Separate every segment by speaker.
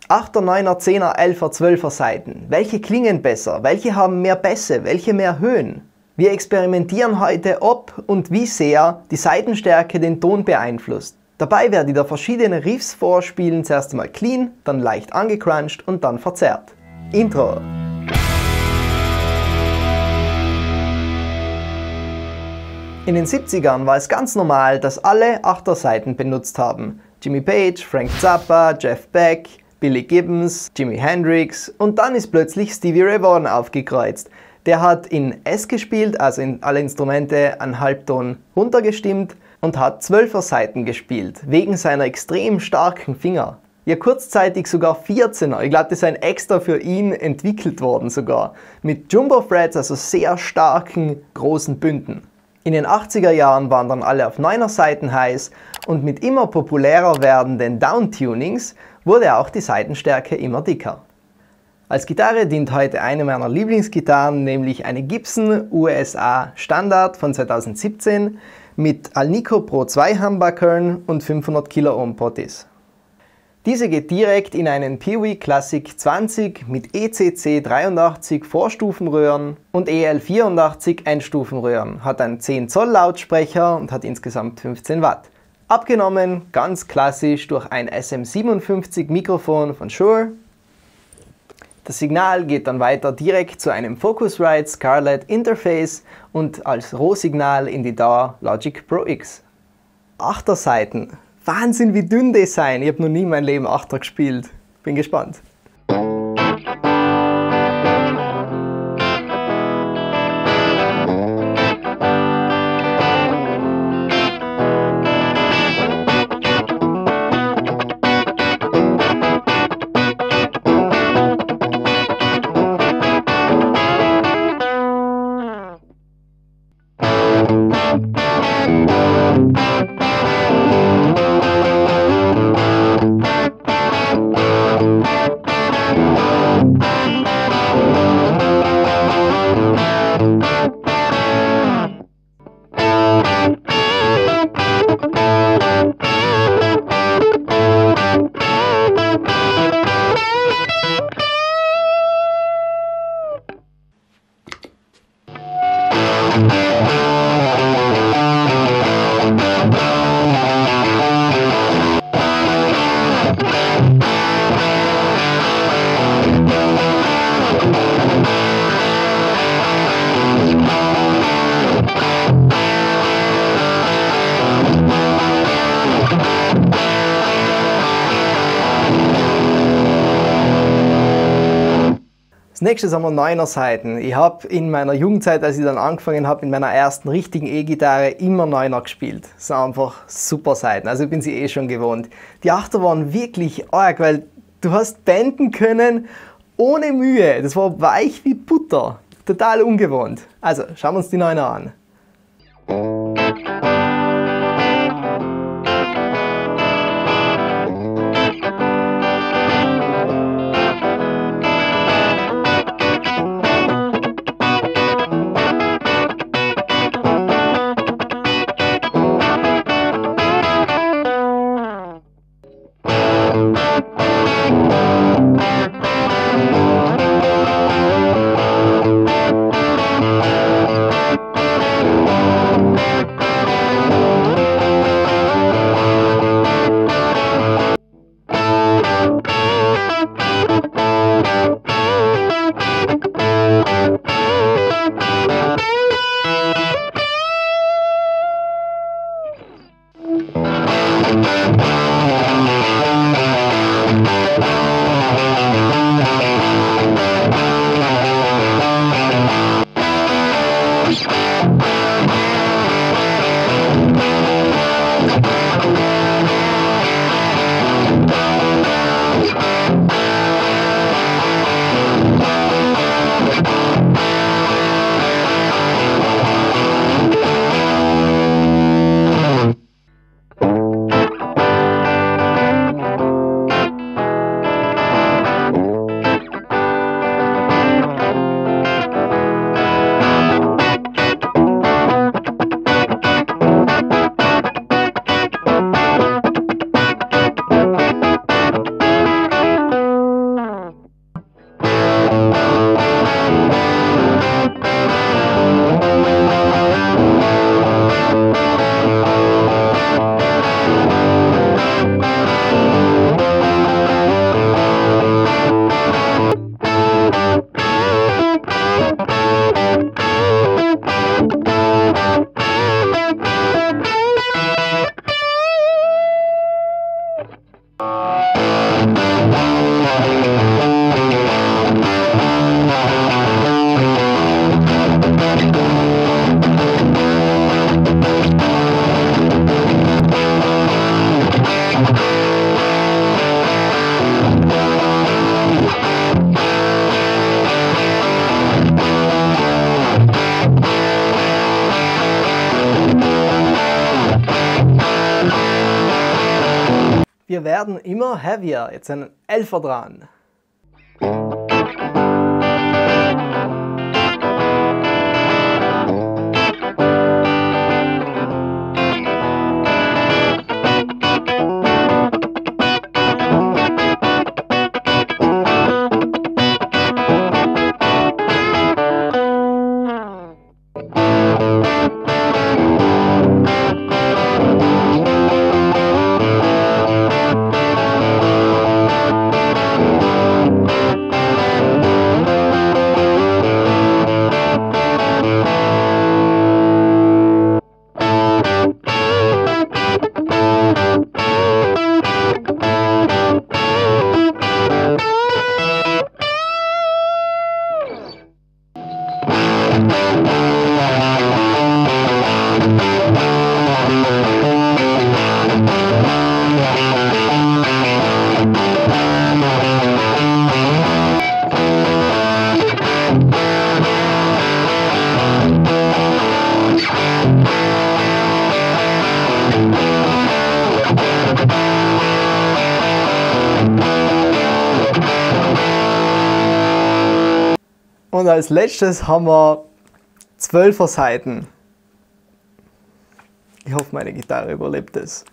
Speaker 1: 8er, 9er, 10er, 11er, 12er Saiten. Welche klingen besser? Welche haben mehr Bässe? Welche mehr Höhen? Wir experimentieren heute, ob und wie sehr die Saitenstärke den Ton beeinflusst. Dabei werde ich da verschiedene Riffs vorspielen, zuerst einmal clean, dann leicht angecrunched und dann verzerrt. Intro! In den 70ern war es ganz normal, dass alle 8er Saiten benutzt haben. Jimmy Page, Frank Zappa, Jeff Beck, Billy Gibbons, Jimi Hendrix und dann ist plötzlich Stevie Ray Vaughan aufgekreuzt. Der hat in S gespielt, also in alle Instrumente einen Halbton runtergestimmt und hat 12er Saiten gespielt, wegen seiner extrem starken Finger. Ja, kurzzeitig sogar 14er. Ich glaube, das ist extra für ihn entwickelt worden sogar. Mit Jumbo Frets, also sehr starken, großen Bünden. In den 80er Jahren waren dann alle auf 9er Saiten heiß und mit immer populärer werdenden Downtunings wurde auch die Saitenstärke immer dicker. Als Gitarre dient heute eine meiner Lieblingsgitarren, nämlich eine Gibson USA Standard von 2017 mit Alnico Pro 2 Humbuckern und 500 Kiloohm Potties. Diese geht direkt in einen Peewee Classic 20 mit ECC 83 Vorstufenröhren und EL84 Endstufenröhren, hat einen 10 Zoll Lautsprecher und hat insgesamt 15 Watt. Abgenommen ganz klassisch durch ein SM57 Mikrofon von Shure. Das Signal geht dann weiter direkt zu einem Focusrite Scarlett Interface und als Rohsignal in die DAW Logic Pro X. 8er Saiten. Wahnsinn, wie dünn die sein. Ich habe noch nie in meinem Leben 8er gespielt. Bin gespannt. Als nächstes haben wir 9er Saiten. Ich habe in meiner Jugendzeit, als ich dann angefangen habe, in meiner ersten richtigen E-Gitarre immer 9er gespielt. Das sind einfach super Saiten, also ich bin sie eh schon gewohnt. Die 8er waren wirklich arg, weil du hast benden können ohne Mühe. Das war weich wie Butter. Total ungewohnt. Also schauen wir uns die 9er an. werden immer heavier. Jetzt sind 11 dran. Und als letztes haben wir 12er Saiten. Ich hoffe, meine Gitarre überlebt es.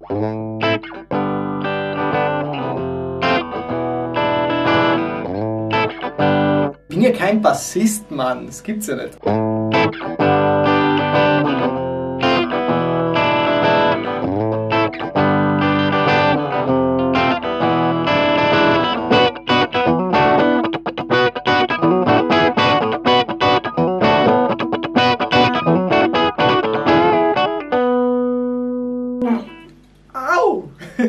Speaker 1: Ich bin ja kein Bassist, Mann. Das gibt's ja nicht. Au!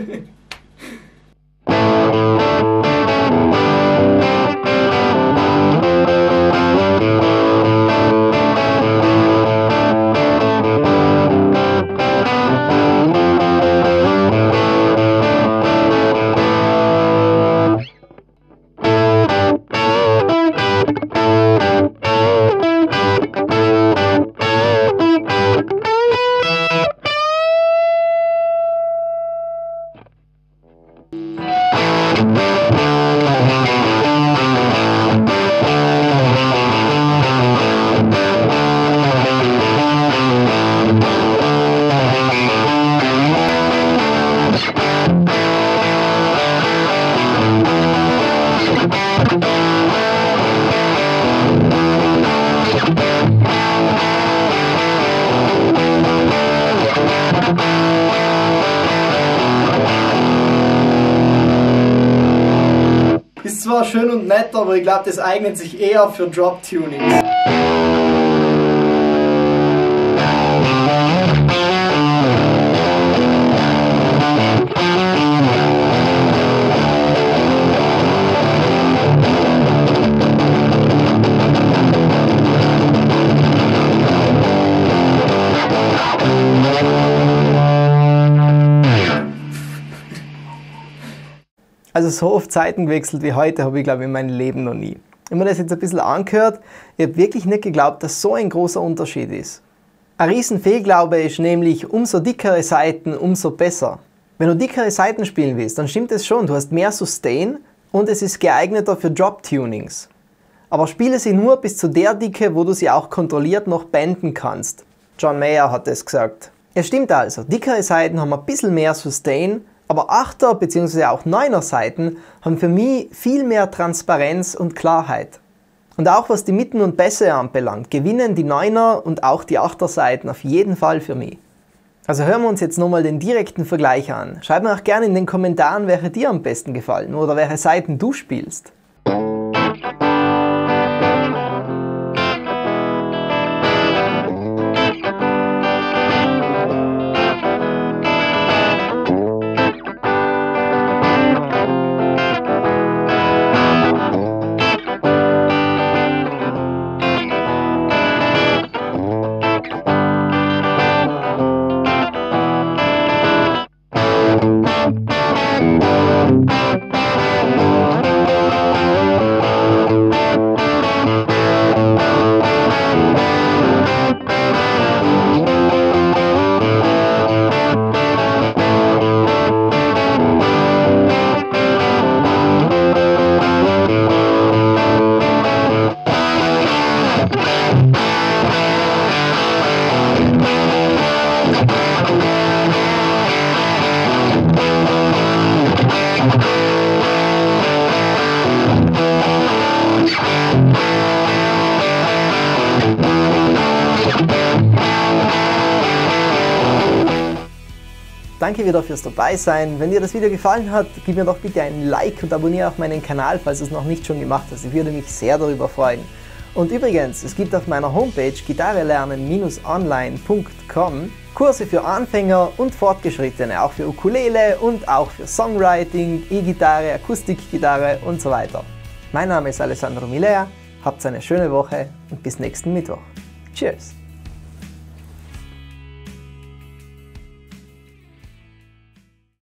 Speaker 1: Ist zwar schön und nett, aber ich glaube, das eignet sich eher für Drop-Tuning. Also so oft Seiten gewechselt wie heute habe ich, glaube ich, in meinem Leben noch nie. Wenn man das jetzt ein bisschen angehört, ich habe wirklich nicht geglaubt, dass so ein großer Unterschied ist. Ein riesen Fehlglaube ist nämlich, umso dickere Saiten, umso besser. Wenn du dickere Saiten spielen willst, dann stimmt es schon, du hast mehr Sustain und es ist geeigneter für Drop-Tunings. Aber spiele sie nur bis zu der Dicke, wo du sie auch kontrolliert noch benden kannst. John Mayer hat es gesagt. Es stimmt also, dickere Saiten haben ein bisschen mehr Sustain, aber 8er bzw. auch 9er Saiten haben für mich viel mehr Transparenz und Klarheit. Und auch was die Mitten und Bässe anbelangt, gewinnen die 9er und auch die 8er Saiten auf jeden Fall für mich. Also hören wir uns jetzt nochmal den direkten Vergleich an. Schreib mir auch gerne in den Kommentaren, welche dir am besten gefallen oder welche Saiten du spielst. danke wieder fürs Dabeisein. Wenn dir das Video gefallen hat, gib mir doch bitte ein Like und abonniere auch meinen Kanal, falls du es noch nicht schon gemacht hast. Ich würde mich sehr darüber freuen. Und übrigens, es gibt auf meiner Homepage gitarrelernen-online.com Kurse für Anfänger und Fortgeschrittene, auch für Ukulele und auch für Songwriting, E-Gitarre, Akustikgitarre und so weiter. Mein Name ist Alessandro Milea, habt eine schöne Woche und bis nächsten Mittwoch. Cheers!